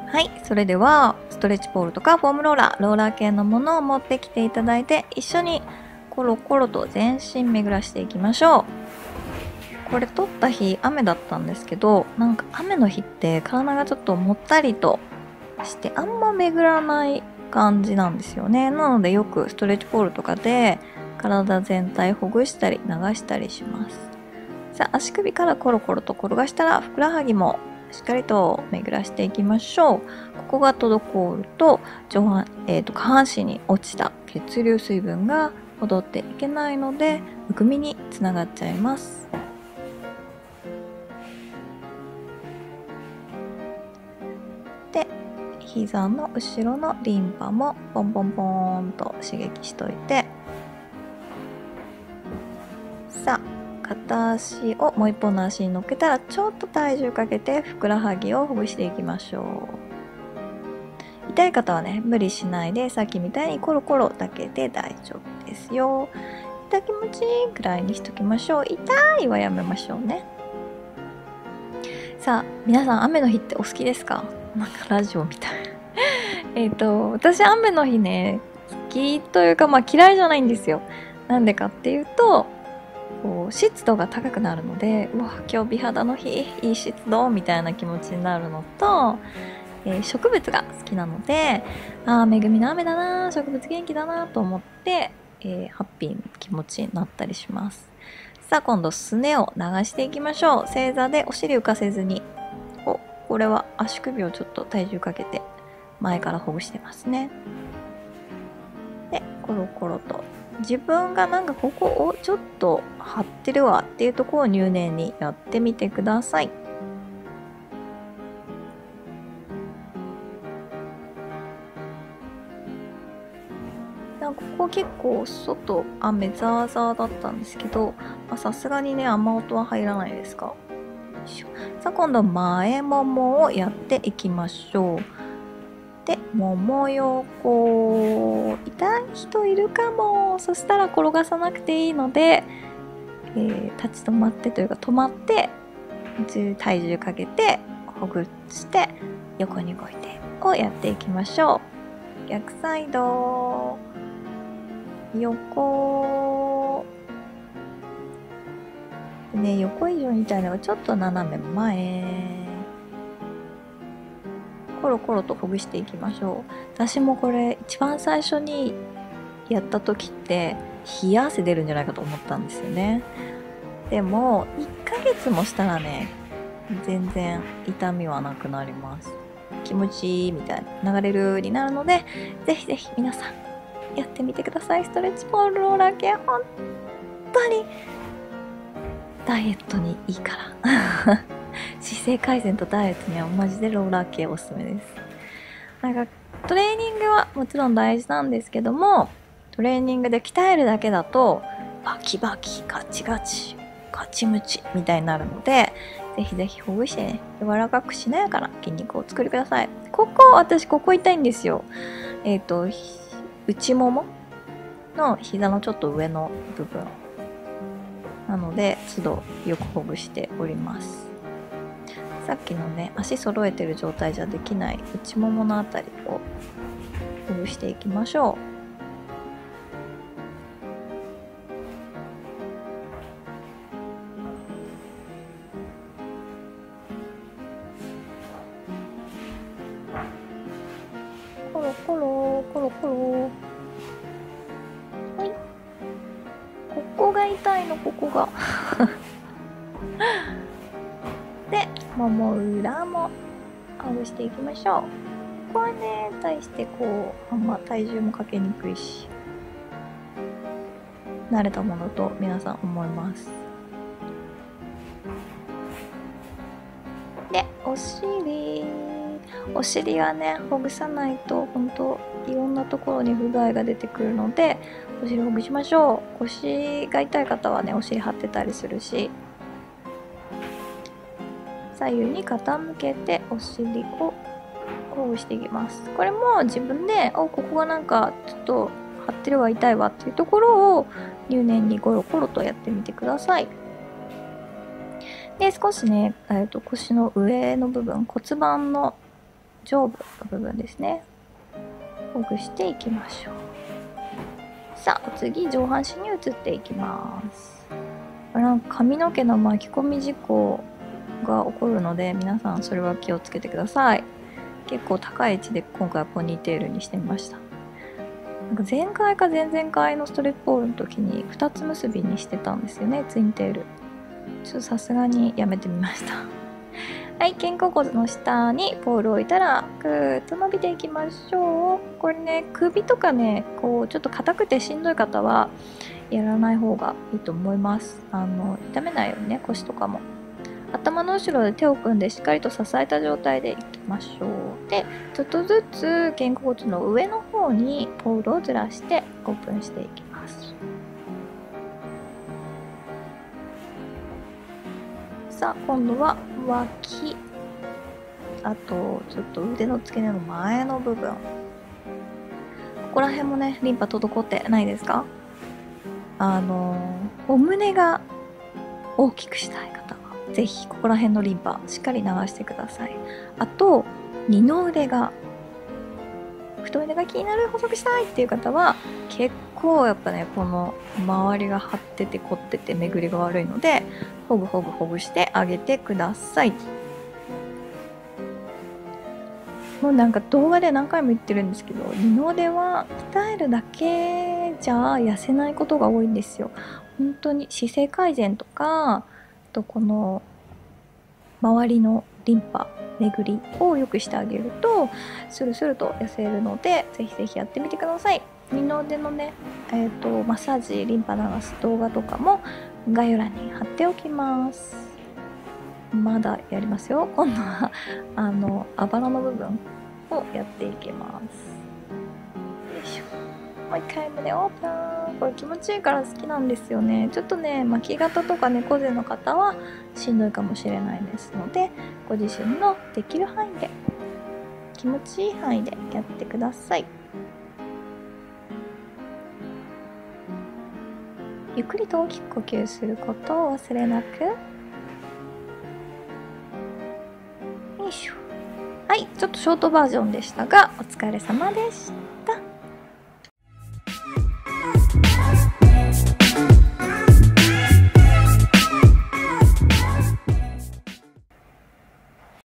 はい、それではストレッチポールとかフォームローラー、ローラー系のものを持ってきていただいて、一緒にコロコロと全身巡らしていきましょう。これ撮った日雨だったんですけど、なんか雨の日って体がちょっともったりとしてあんま巡らない感じなんですよね。なのでよくストレッチポールとかで体全体ほぐしたり流したりします。さあ、足首からコロコロと転がしたらふくらはぎもしっかりと巡らしていきましょう。ここが滞ると下半身に落ちた血流水分が戻っていけないのでむくみにつながっちゃいます。で、膝の後ろのリンパもポンポンポーンと刺激しといて、さあ片足をもう一本の足に乗っけたらちょっと体重かけてふくらはぎをほぐしていきましょう。痛い方はね無理しないでさっきみたいにコロコロだけで大丈夫ですよ。痛気持ちいいくらいにしときましょう。痛いはやめましょうね。さあ皆さん雨の日ってお好きですか？なんかラジオみたい私雨の日ね好きというか嫌いじゃないんですよ。なんでかっていうとこう湿度が高くなるので、うわ今日美肌の日いい湿度みたいな気持ちになるのと、植物が好きなので、恵みの雨だな、植物元気だなと思って、ハッピーな気持ちになったりします。さあ今度すねを流していきましょう。正座でお尻浮かせずに、これは足首をちょっと体重かけて前からほぐしてますね。でコロコロと自分がなんかここをちょっと張ってるわっていうところを入念にやってみてください。なんかここ結構外雨ザーザーだったんですけど、さすがにね雨音は入らないですか？さあ今度前ももをやっていきましょう。でもも横、痛い人いるかも。そしたら転がさなくていいので、立ち止まってというか止まって体重かけてほぐして横に動いてをやっていきましょう。逆サイド横でね、横以上に痛いのがちょっと斜め前、コロコロとほぐしていきましょう。私もこれ一番最初にやった時って冷や汗出るんじゃないかと思ったんですよね。でも1ヶ月もしたらね全然痛みはなくなります。気持ちいいみたいな流れるになるので、ぜひぜひ皆さんやってみてください。ストレッチポールローラー系本当にダイエットにいいから姿勢改善とダイエットにはマジでローラー系おすすめです。なんかトレーニングはもちろん大事なんですけども、トレーニングで鍛えるだけだとバキバキガチガチガチムチみたいになるので、ぜひぜひほぐしてね柔らかくしなやかな筋肉を作りください。私ここ痛いんですよ。内ももの膝のちょっと上の部分なので都度よくほぐしております。さっきのね足揃えてる状態じゃできない内もものあたりをほぐしていきましょう。コロコロコロコロ。はい、ここが痛いの、ここがでもも裏もほぐしていきましょう。ここはね対してこうあんま体重もかけにくいし慣れたものと皆さん思います。でお尻はねほぐさないと本当いろんなところに不具合が出てくるので、お尻ほぐしましょう。腰が痛い方はねお尻張ってたりするし、左右に傾けてお尻をほぐしていきます。これも自分でここがなんかちょっと張ってるわ痛いわっていうところを入念にゴロゴロとやってみてください。で少しね、腰の上の部分骨盤の上部の部分ですね、ほぐしていきましょう。さあ次上半身に移っていきます。なんか髪の毛の巻き込み事故が起こるので、皆さんそれは気をつけてください。結構高い位置で今回はポニーテールにしてみました。なんか前回か前々回のストレッチポールの時に2つ結びにしてたんですよね、ツインテール。ちょっとさすがにやめてみました。はい、肩甲骨の下にポールを置いたらぐーっと伸びていきましょう。これね、首とかね、こうちょっと硬くてしんどい方はやらない方がいいと思います。痛めないようにね、腰とかも。頭の後ろで手を組んでしっかりと支えた状態でいきましょう。で、ちょっとずつ肩甲骨の上の方にポールをずらしてオープンしていきます。さあ、今度は脇、あとちょっと腕の付け根の前の部分、ここら辺もね、リンパ滞ってないですか？お胸が大きくしたい方はぜひここら辺のリンパしっかり流してください。あと二の腕が、太腕が気になる、細くしたいっていう方は結構やっぱね、この周りが張ってて凝ってて巡りが悪いので、ほぐほぐほぐしてあげてください。もうなんか動画で何回も言ってるんですけど、二の腕は鍛えるだけじゃ痩せないことが多いんですよ。本当に姿勢改善とか、あとこの周りのリンパ巡りを良くしてあげるとスルスルと痩せるので、ぜひぜひやってみてください。二の腕のね、マッサージ、リンパ流す動画とかも概要欄に貼っておきます。まだやりますよ。今度はあばらの部分をやっていきます。よいしょ。もう一回胸オープン。これ気持ちいいから好きなんですよね。ちょっとね、巻き肩とか猫背の方はしんどいかもしれないですので、ご自身のできる範囲で、気持ちいい範囲でやってください。ゆっくりと大きく呼吸することを忘れなく。よいしょ。はい、ちょっとショートバージョンでしたが、お疲れ様でした。